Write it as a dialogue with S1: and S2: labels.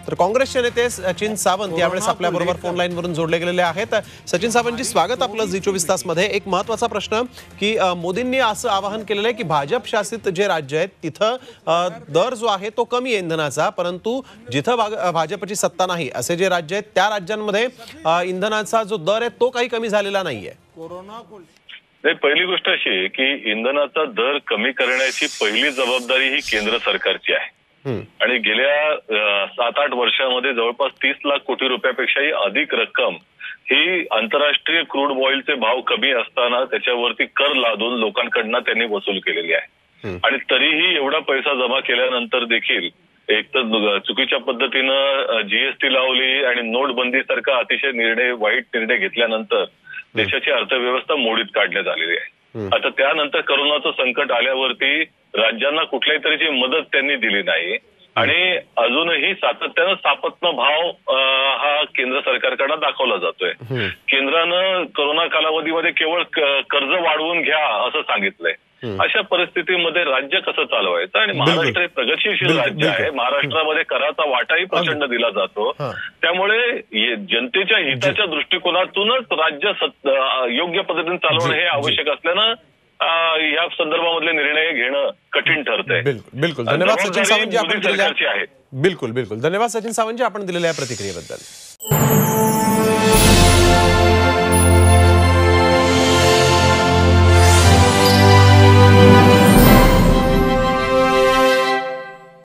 S1: तर काँग्रेसचे नेते सचिन सावंत यावेळेस आपल्या बरोबर फोन लाईन वरून जोडले गेलेले आहेत। सचिन सावंतजी, स्वागत आपलं झी24 तास मध्ये। एक महत्त्वाचा प्रश्न की मोदींनी असं आवाहन केलेलं आहे की भाजप शासित जे राज्य आहेत तिथं दर जो आहे तो कमी आहे इंधनाचा, परंतु जिथं भाजपची सत्ता नाही असे जे राज्य आहेत त्या राज्यांमध्ये इंधनाचा जो दर आहे तो काही कमी झालेला नाहीये।
S2: पहिली गोष्ट अशी आहे की इंधनाचा दर कमी करण्याची पहिली जबाबदारी ही केंद्र सरकारची आहे आणि गेल्या 7-8 वर्षांमध्ये जवळपास 30 लाख कोटी रुपयापेक्षाही अधिक रक्कम ही आंतरराष्ट्रीय क्रूड ऑइलचे भाव कमी असताना त्याच्यावरती कर लादून लोकांकडून त्यांनी वसूल केलेली आहे। आणि तरीही एवढा पैसा जमा केल्यानंतर देखील एक तर चुकीच्या पद्धतीनं जीएसटी लावली आणि नोटबंदी सारखा अतिशय वाईट निर्णय घेतल्यानंतर देशाची अर्थव्यवस्था मोडीत काढण्यात आलेली आहे। आता त्यानंतर कोरोनाचं संकट आल्यावरती राज्यांना कुठल्याही तऱ्हेची मदत त्यांनी दिली नाही आणि अजूनही सातत्यानं सापत्न भाव हा केंद्र सरकारकडे दाखवला जातोय। केंद्रानं कोरोना कालावधीमध्ये केवळ कर्ज वाढवून घ्या असं सांगितलंय। अशा परिस्थितीमध्ये राज्य कसं चालवायचं आणि महाराष्ट्र हे प्रगतिशील राज्य आहे, महाराष्ट्रामध्ये कराचा वाटाही प्रचंड दिला जातो, त्यामुळे जनतेच्या हिताच्या दृष्टिकोनातूनच राज्य योग्य पद्धतीने चालवणं हे आवश्यक असल्यानं या संदर्भामधले निर्णय घेणं कठीण ठरतंय।
S1: बिलकुल धन्यवाद सचिन सावंतजी, आपण दिलेल्या बिलकुल धन्यवाद सचिन सावंतजी, आपण दिलेल्या प्रतिक्रियेबद्दल।